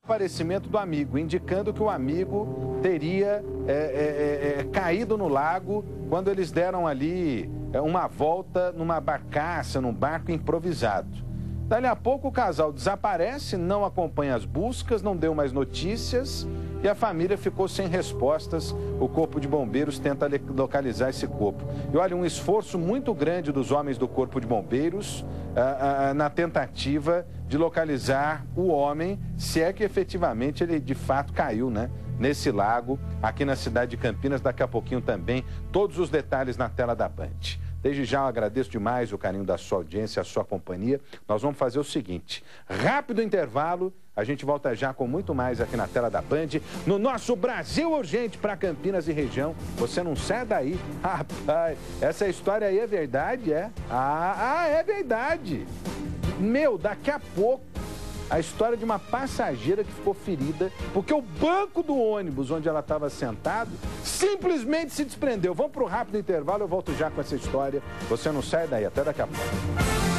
Aparecimento do amigo, indicando que o amigo teria caído no lago quando eles deram ali uma volta numa barcaça, num barco improvisado. Dali a pouco o casal desaparece, não acompanha as buscas, não deu mais notícias e a família ficou sem respostas. O Corpo de Bombeiros tenta localizar esse corpo. E olha, um esforço muito grande dos homens do Corpo de Bombeiros na tentativa de localizar o homem, se é que efetivamente ele de fato caiu, né, nesse lago, aqui na cidade de Campinas. Daqui a pouquinho também, todos os detalhes na tela da Band. Desde já eu agradeço demais o carinho da sua audiência, a sua companhia. Nós vamos fazer o seguinte, rápido intervalo, a gente volta já com muito mais aqui na tela da Band, no nosso Brasil Urgente para Campinas e região. Você não sai daí. Rapaz, essa história aí é verdade, é? É verdade. Meu, daqui a pouco, a história de uma passageira que ficou ferida porque o banco do ônibus onde ela estava sentada simplesmente se desprendeu. Vamos para o rápido intervalo, eu volto já com essa história. Você não sai daí, até daqui a pouco.